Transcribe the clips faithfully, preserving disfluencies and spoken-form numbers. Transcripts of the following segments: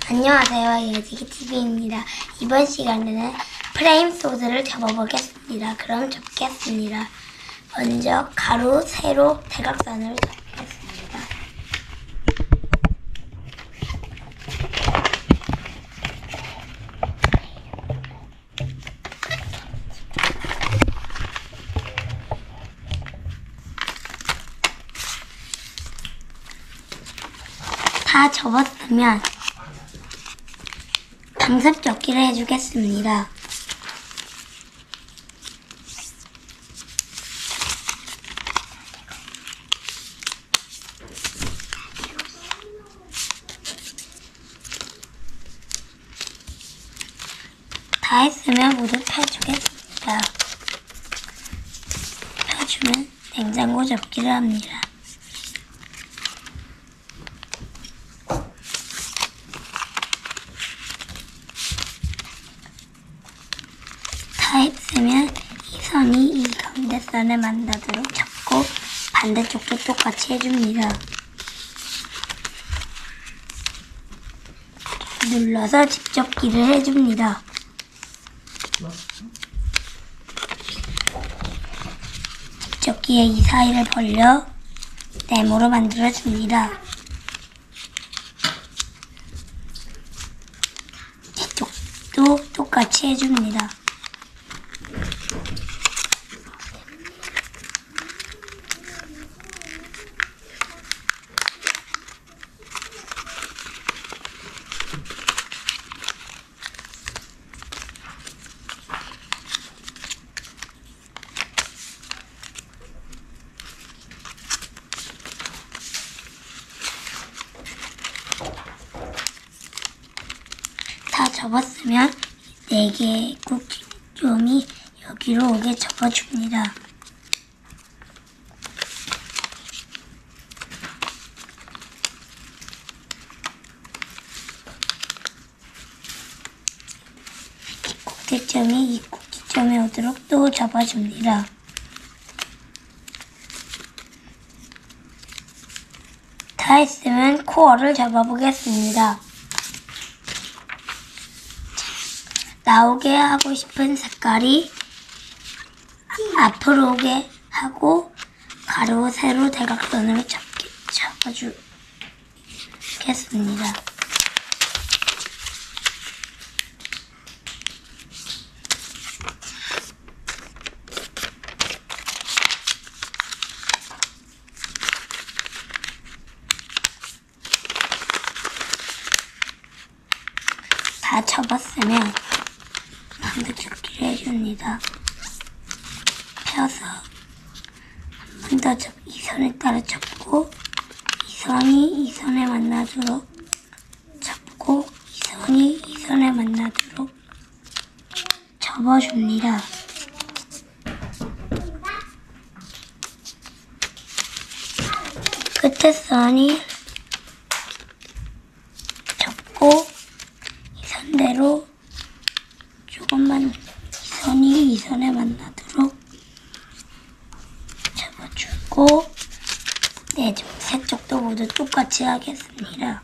안녕하세요. 예지기티비입니다. 이번 시간에는 프레임 소스를 접어보겠습니다. 그럼 접겠습니다. 먼저 가로, 세로, 대각선을 접겠습니다. 다 접었으면 방습 접기를 해주겠습니다. 다 했으면 모두 펴주겠습니다. 펴주면 냉장고 접기를 합니다. 다 했으면 이 선이 이 가운데 선을 만나도록 접고 반대쪽도 똑같이 해줍니다. 눌러서 집접기를 해줍니다. 집접기에 이 사이를 벌려 네모로 만들어줍니다. 뒤쪽도 똑같이 해줍니다. 다 접었으면 네 개의 쿠키점이 여기로 오게 접어줍니다. 이 꼭지점이 이 꼭지점에 오도록 또 접어줍니다. 다 했으면 코어를 접어보겠습니다. 나오게 하고 싶은 색깔이 앞으로 오게 하고 가로, 세로, 대각선으로 접어주겠습니다. 다 접었으면 반대 접기를 해줍니다. 펴서 한 번 더 접, 이 선에 따라 접고 이 선이 이 선에 만나도록 접고 이 선이 이 선에 만나도록 접어줍니다. 끝에 선이 접고 이 선대로 조금만 이 선이 이 선에 만나도록 접어주고 네 쪽, 세 쪽도 모두 똑같이 하겠습니다.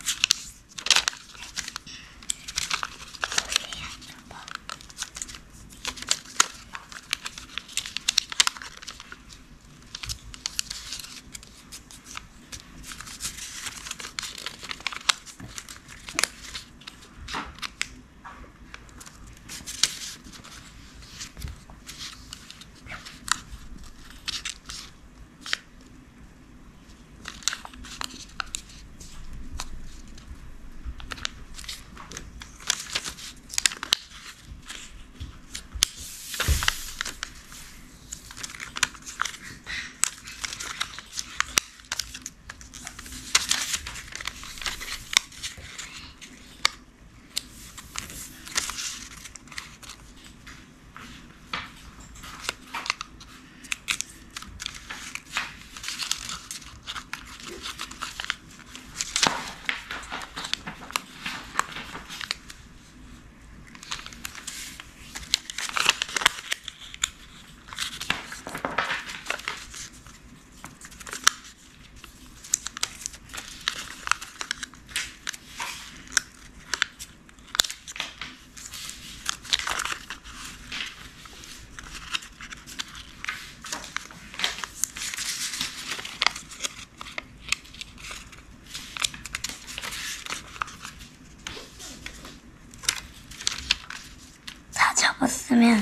잡았으면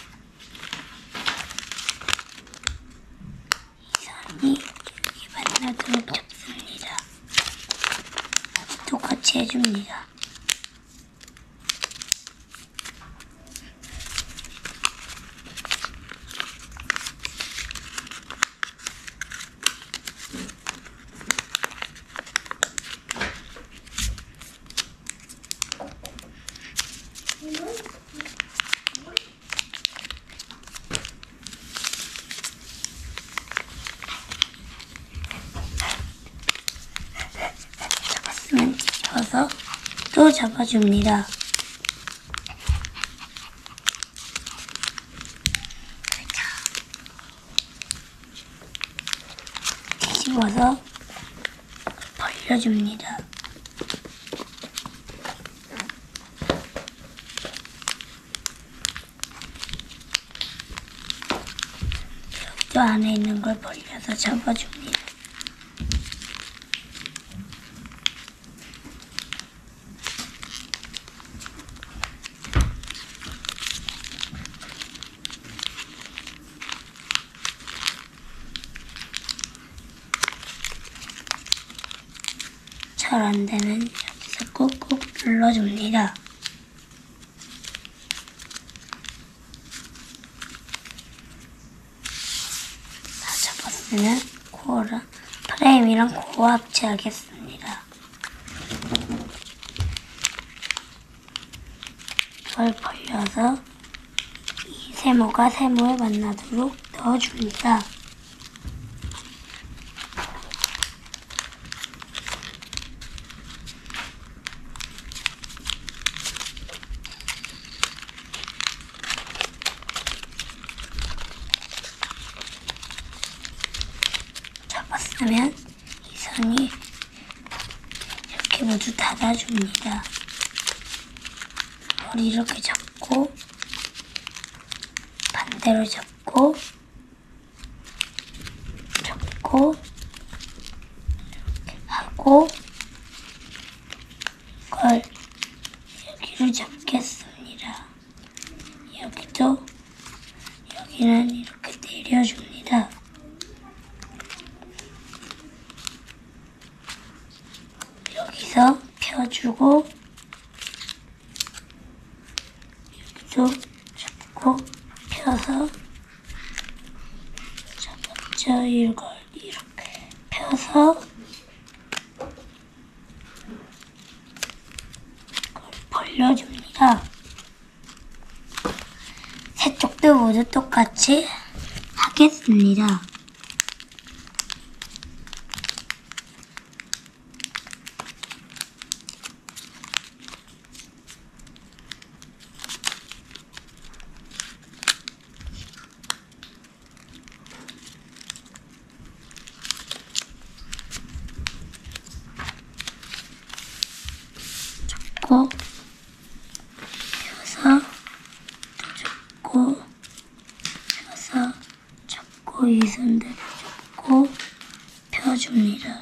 이 선이 여기 만나도록 잡습니다. 똑같이 해줍니다. 잡았으면 뒤집어서 또 잡아줍니다. 뒤집어서 벌려줍니다. 또 안에 있는 걸 벌려서 잡아줍니다. 잘 안되면 여기서 꾹꾹 눌러줍니다. 다 잡았으면 코어랑 프레임이랑 코어 합체하겠습니다. 이걸 벌려서 이 세모가 세모에 만나도록 넣어줍니다. 잡았으면 이 선이 이렇게 모두 닫아줍니다. 머리 이렇게 잡고 반대로 잡고 잡고 이렇게 하고 이걸 여기를 잡겠습니다. 여기도 여기는 이렇게 내려줍니다. 여기서 펴주고 여기도 잡고 펴서 잡았죠. 이걸 이렇게 펴서 이걸 벌려줍니다. 세 쪽도 모두 똑같이 하겠습니다. 잡고 펴서 또 잡고 펴서 잡고 이 선대로 잡고 펴줍니다.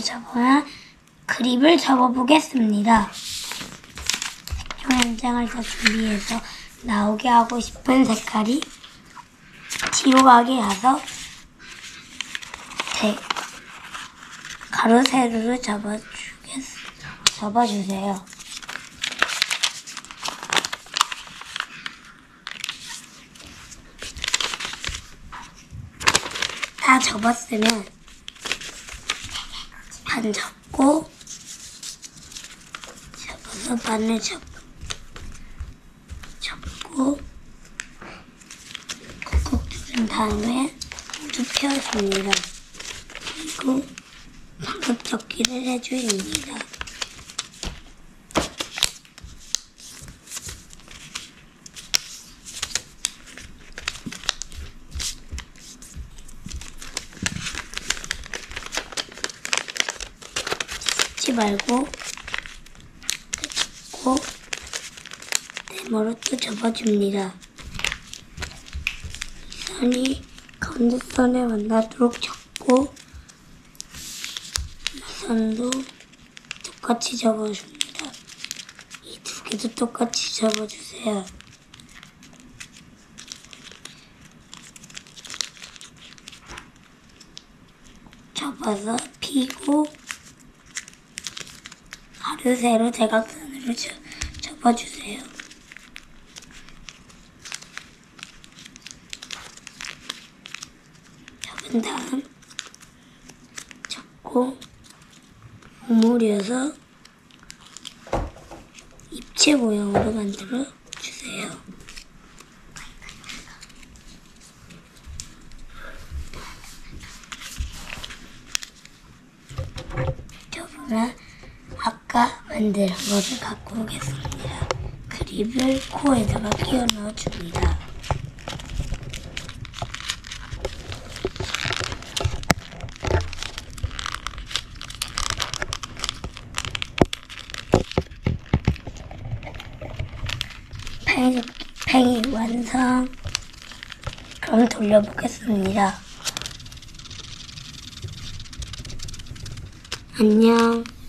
이렇게 접으면 그립을 접어보겠습니다. 색종 연장을 더 준비해서 나오게 하고 싶은 색깔이 뒤로 가게 해서 대, 가로 세로로 접어주겠, 접어주세요. 다 접었으면 반 접고 접어서 반을 접, 접고 꾹꾹 누른 다음에 모두 펴줍니다. 그리고 반격 접기를 해줍니다. 찢지 말고 접고 네모로 또 접어줍니다. 이 선이 가운데 선에 만나도록 접고 이 선도 똑같이 접어줍니다. 이 두 개도 똑같이 접어주세요. 접어서 피고 가로 세로 대각선으로 저, 접어주세요. 접은 다음 접고 오므려서 입체 모양으로 만들어 주세요. 접으면 아까 만든 것을 갖고 오겠습니다. 그립을 코에다가 끼워 넣어줍니다. 팽이, 팽이 완성. 그럼 돌려보겠습니다. 안녕.